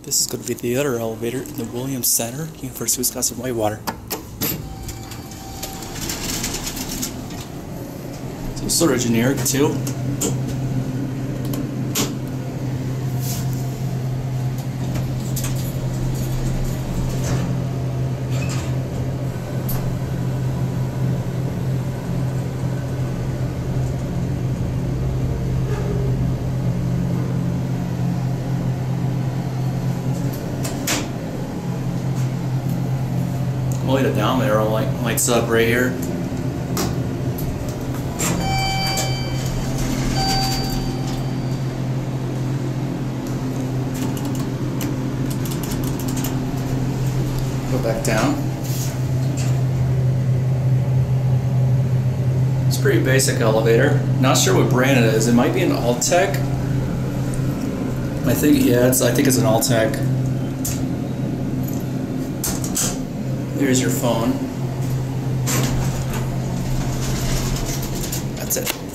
This is going to be the other elevator in the Williams Center, University of Wisconsin Whitewater. So sort of generic too. Only the down arrow lights up right here. Go back down. It's a pretty basic elevator. Not sure what brand it is. It might be an Alltech. I think I think it's an Alltech. Here's your phone. That's it.